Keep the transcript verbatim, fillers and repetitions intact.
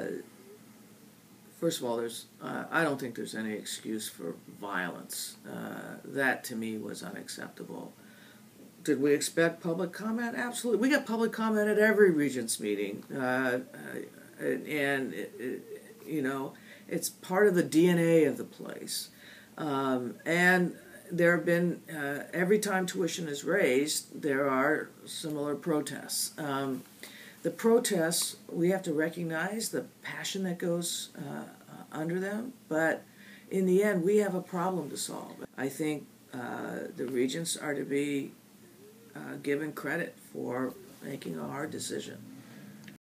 first of all, there's uh, I don't think there's any excuse for violence. Uh, that to me was unacceptable. Did we expect public comment? Absolutely. We got public comment at every Regents meeting, uh, and, and it, it, you know, it's part of the D N A of the place. Um, and there have been, uh, every time tuition is raised, there are similar protests. Um, the protests, we have to recognize the passion that goes uh, under them, but in the end, we have a problem to solve. I think uh, the Regents are to be uh, given credit for making a hard decision.